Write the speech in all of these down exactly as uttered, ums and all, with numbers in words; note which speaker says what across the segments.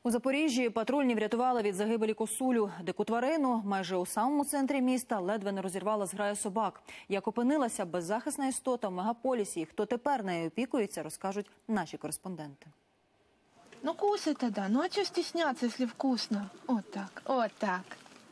Speaker 1: У Запоріжжі патрульні врятували від загибелі косулю. Дику тварину майже у самому центрі міста ледве не розірвала зграя собак. Як опинилася беззахисна істота в мегаполісі і хто тепер нею опікується, розкажуть наші кореспонденти.
Speaker 2: Ну кусай тогда, ну а что стесняться, если вкусно? Вот так, вот так,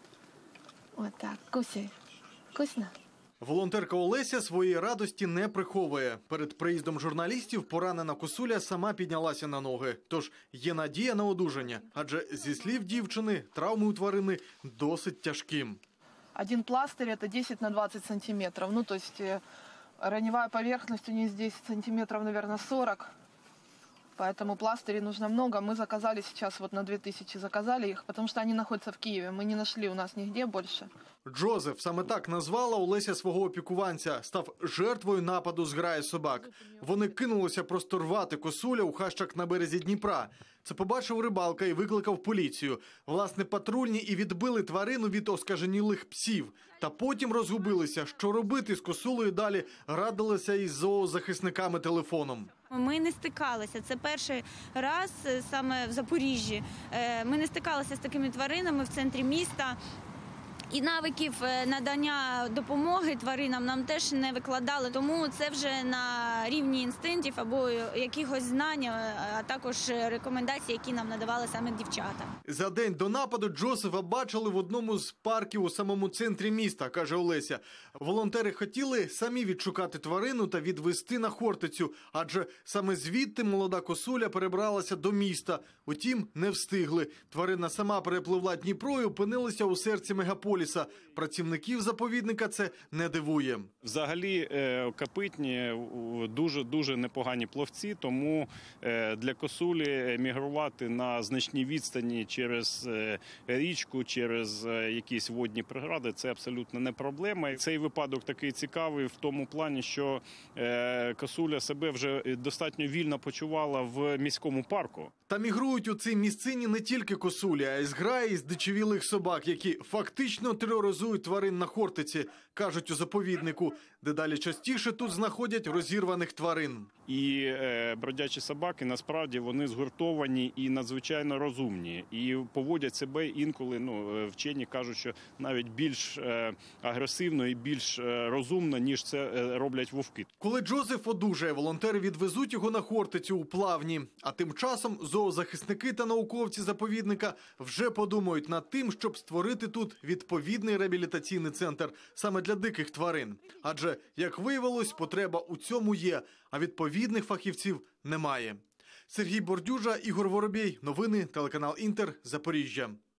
Speaker 2: вот так, кусай, вкусно?
Speaker 3: Волонтерка Олеся своєї радості не приховує. Перед приїздом журналістів поранена косуля сама піднялася на ноги. Тож є надія на одужання. Адже, зі слів дівчини, травми у тварини досить тяжкі.
Speaker 2: Один пластырь – это десять на двадцать сантиметров. Ну, то есть раневая поверхность у нее здесь сантиметров, наверное, сорок. Поэтому пластырей нужно много. Мы заказали сейчас, вот на две тысячи заказали их, потому что они находятся в Киеве. Мы не нашли у нас нигде больше.
Speaker 3: Джозеф, саме так назвала Олеся свого опікуванця, став жертвою нападу зграї собак. Вони кинулися просто рвати косуля у хащах на березі Дніпра. Це побачив рибалка і викликав поліцію. Власне, патрульні і відбили тварину від оскаженілих псів. Та потім розгубилися, що робити з косулею далі, радилися із зоозахисниками телефоном.
Speaker 4: Ми не стикалися. Це перший раз саме в Запоріжжі. Ми не стикалися з такими тваринами в центрі міста. І навиків надання допомоги тваринам нам теж не викладали, тому це вже на рівні інстинктів або якихось знань, а також рекомендацій, які нам надавали саме дівчата.
Speaker 3: За день до нападу Джозефа бачили в одному з парків у самому центрі міста, каже Олеся. Волонтери хотіли самі відшукати тварину та відвести на Хортицю, адже саме звідти молода косуля перебралася до міста. Утім, не встигли. Тварина сама перепливла Дніпро і опинилася у серці мегаполісу. Працівників заповідника це не дивує.
Speaker 5: Взагалі копитні дуже-дуже непогані плавці, тому для косулі мігрувати на значній відстані через річку, через якісь водні прегради – це абсолютно не проблема. Цей випадок такий цікавий в тому плані, що косуля себе вже достатньо вільно почувала в міському парку.
Speaker 3: Та мігрують у цій місцині не тільки косулі, а й зграї здичавілих собак, які фактично тероризують тварин на Хортиці, кажуть у заповіднику. Дедалі частіше тут знаходять розірваних тварин.
Speaker 5: І е, бродячі собаки, насправді, вони згуртовані і надзвичайно розумні. І поводять себе інколи, ну, вчені кажуть, що навіть більш е, агресивно і більш е, розумно, ніж це е, роблять вовки.
Speaker 3: Коли Джозеф одужає, волонтери відвезуть його на Хортицю у Плавні. А тим часом зоозахисники та науковці заповідника вже подумають над тим, щоб створити тут відповідний реабілітаційний центр саме для диких тварин. Адже, як виявилось, потреба у цьому є, а відповідних фахівців немає. Сергій Бордюжа, Ігор Воробей. Новини, телеканал Інтер, Запоріжжя.